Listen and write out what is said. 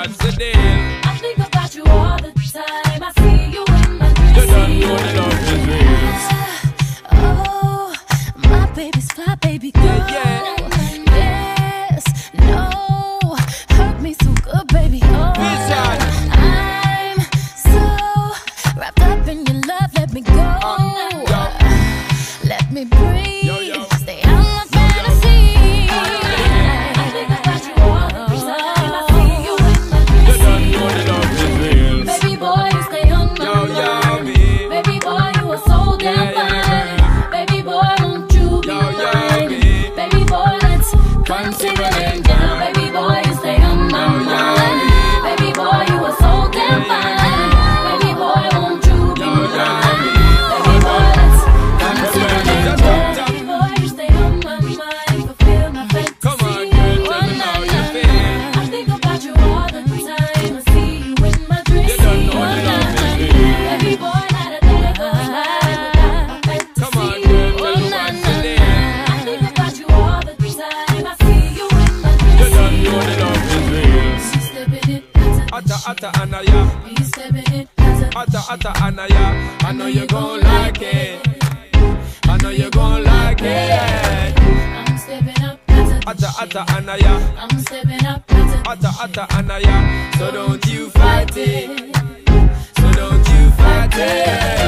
what's the deal? I think about you all the time. I see you in my dreams. You don't know the love is real. Oh, my baby's fly, baby girl. Yeah. Yes, no, hurt me so good, baby. Oh, I'm so wrapped up in your love. Let me go. Let me breathe. Stay out my fantasy. I think about you all the time. I see you in my dreams. You don't know the love is real. Baby boy, you stay on my mind. Baby boy, you are so damn fine. Baby boy, won't you be mine? Baby boy, let's come singing down. Baby boy, you stay on my mind. Baby boy, you are so damn fine. Baby boy, won't you be mine? Baby boy, let's come singing down. Baby boy, you stay on my mind. Fulfill my fantasy. Come on, girl, tell me how you feel. I think about you all the time. I see you in my dreams. You don't know the love is real. Baby boy, not a day goes by without my fantasy. Come on, girl, tell me what's the deal? I think about you all the time. I see you in my dreams. You don't know the love is real. She's stepping it, Atta Anaya, he's stepping it, Atta Anaya. I know you gon' like it. I know you gon' like it. I'm stepping up, Atta Anaya, I'm stepping up, Atta Anaya. So don't you fight it. So don't you fight it.